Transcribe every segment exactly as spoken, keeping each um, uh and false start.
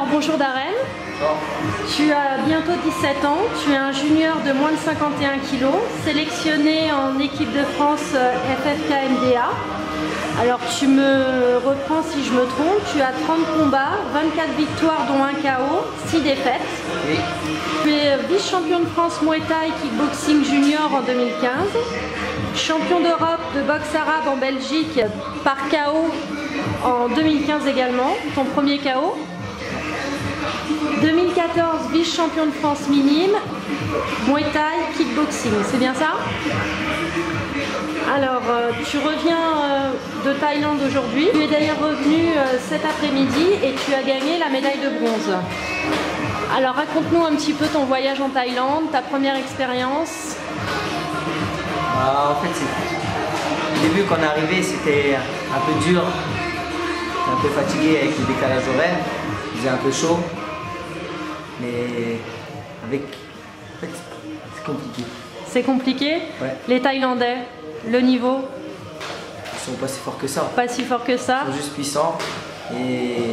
bonjour Darren. Tu as bientôt dix-sept ans, tu es un junior de moins de cinquante et un kilos, sélectionné en équipe de France F F K M D A. Alors tu me reprends si je me trompe, tu as trente combats, vingt-quatre victoires dont un K O, six défaites. Oui. Tu es vice-champion de France Muay Thai Kickboxing Junior en deux mille quinze, champion d'Europe de boxe arabe en Belgique par K O en deux mille quinze également, ton premier K O. deux mille quatorze, vice-champion de France minime, Muay Thai, kickboxing, c'est bien ça? Alors, euh, tu reviens euh, de Thaïlande aujourd'hui. Tu es d'ailleurs revenu euh, cet après-midi et tu as gagné la médaille de bronze. Alors, raconte-nous un petit peu ton voyage en Thaïlande, ta première expérience. Ah, en fait, au début, quand on est arrivé, c'était un peu dur. J'étais un peu fatigué avec le décalage horaire. Il faisait un peu chaud. Mais avec... En fait, c'est compliqué. C'est compliqué? Ouais. Les Thaïlandais, le niveau? Ils sont pas si forts que ça. Pas si forts que ça? Ils sont juste puissants. Et...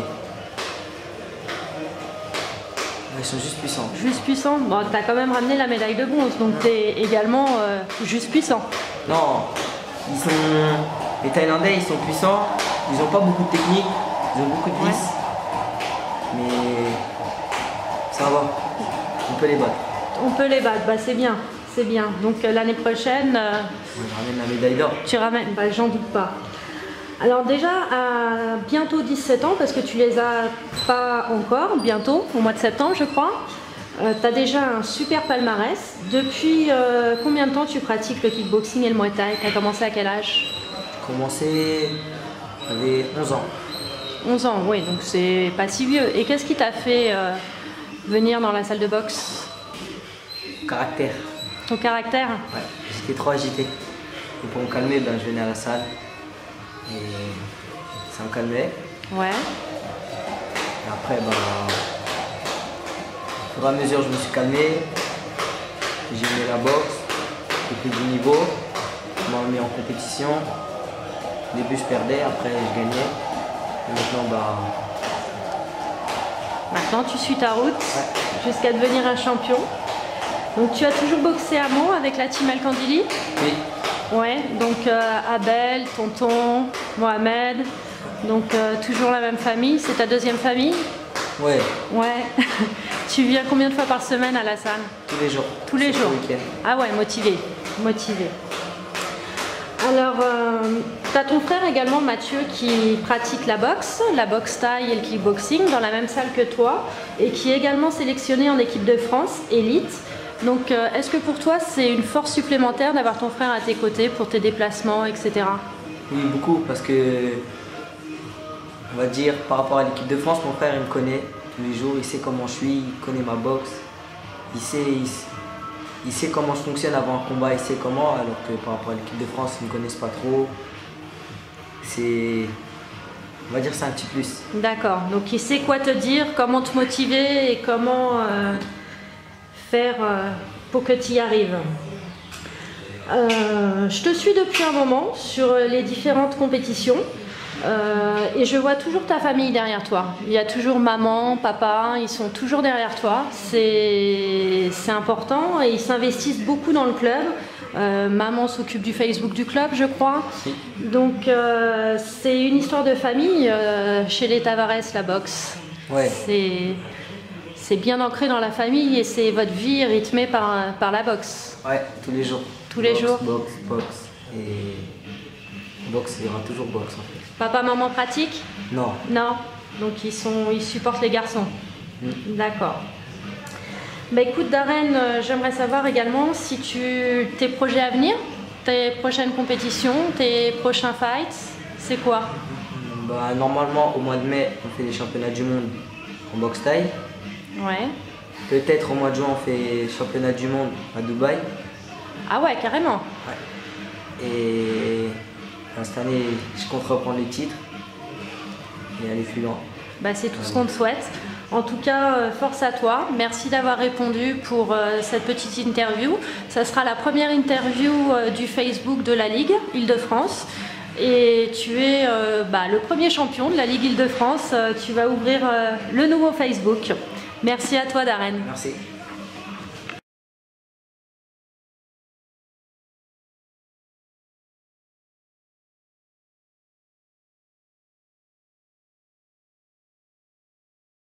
Ils sont juste puissants. Juste puissants? Bon, tu as quand même ramené la médaille de bronze, donc tu es également euh, juste puissant. Non, ils sont... les Thaïlandais, ils sont puissants. Ils n'ont pas beaucoup de technique. Ils ont beaucoup de vis. Ouais. Mais... ça va, on peut les battre. On peut les battre, bah, c'est bien, c'est bien. Donc euh, l'année prochaine... Euh, je ramène la médaille d'or. Tu ramènes, bah, j'en doute pas. Alors déjà, à bientôt dix-sept ans, parce que tu les as pas encore, bientôt, au mois de septembre je crois, euh, tu as déjà un super palmarès. Depuis euh, combien de temps tu pratiques le kickboxing et le Muay Thai? Tu as commencé à quel âge? J'ai commencé, j'avais onze ans. onze ans, oui, donc c'est pas si vieux. Et qu'est-ce qui t'a fait... Euh, venir dans la salle de boxe? Caractère. Ton caractère? Ouais, j'étais trop agité. Et pour me calmer, ben, je venais à la salle. Et ça me calmait. Ouais. Et après, ben, au fur et à mesure, je me suis calmé. J'ai aimé la boxe. J'ai pris du niveau. Je m'en mis en compétition. Au début, je perdais. Après, je gagnais. Et maintenant, ben, Maintenant, tu suis ta route ouais. jusqu'à devenir un champion. Donc, tu as toujours boxé à Meaux avec la team Al-Kandili? Oui. Ouais, donc euh, Abel, Tonton, Mohamed, donc euh, toujours la même famille. C'est ta deuxième famille? Ouais. Ouais. Tu viens combien de fois par semaine à la salle? Tous les jours. Tous les jours. Le ah ouais, motivé. Motivé. Alors, euh, tu as ton frère également, Mathieu, qui pratique la boxe, la boxe thaï et le kickboxing dans la même salle que toi et qui est également sélectionné en équipe de France, élite. Donc, euh, est-ce que pour toi, c'est une force supplémentaire d'avoir ton frère à tes côtés pour tes déplacements, et cetera? Oui, beaucoup, parce que, on va dire, par rapport à l'équipe de France, mon frère, il me connaît tous les jours, il sait comment je suis, il connaît ma boxe, il sait... Il sait Il sait comment je fonctionne avant un combat, il sait comment, alors que par rapport à l'équipe de France, ils ne me connaissent pas trop. C'est... On va dire c'est un petit plus. D'accord, donc il sait quoi te dire, comment te motiver et comment euh, faire euh, pour que tu y arrives. Euh, je te suis depuis un moment sur les différentes compétitions. Euh, et je vois toujours ta famille derrière toi. Il y a toujours maman, papa, ils sont toujours derrière toi. C'est important et ils s'investissent beaucoup dans le club. Euh, maman s'occupe du Facebook du club, je crois. Oui. Donc euh, c'est une histoire de famille euh, chez les Tavares, la boxe. Ouais. C'est bien ancré dans la famille et c'est votre vie rythmée par, par la boxe. Ouais, tous les jours. Tous boxe, les jours. Boxe, boxe. Et boxe, il y aura toujours boxe en fait. Papa, maman pratique? Non. Non. Donc ils, sont, ils supportent les garçons. Mm. D'accord. Bah écoute Darren, euh, j'aimerais savoir également si tu tes projets à venir, tes prochaines compétitions, tes prochains fights, c'est quoi? Bah, normalement au mois de mai on fait les championnats du monde en boxe thaï. Ouais. Peut-être au mois de juin on fait les championnats du monde à Dubaï. Ah ouais, carrément. Ouais. Et cette année je compte reprendre les titres et aller plus loin. Bah, c'est tout ce qu'on te souhaite. En tout cas, force à toi. Merci d'avoir répondu pour euh, cette petite interview. Ça sera la première interview euh, du Facebook de la Ligue Île-de-France. Et tu es euh, bah, le premier champion de la Ligue Île-de-France. Tu vas ouvrir euh, le nouveau Facebook. Merci à toi, Darren. Merci.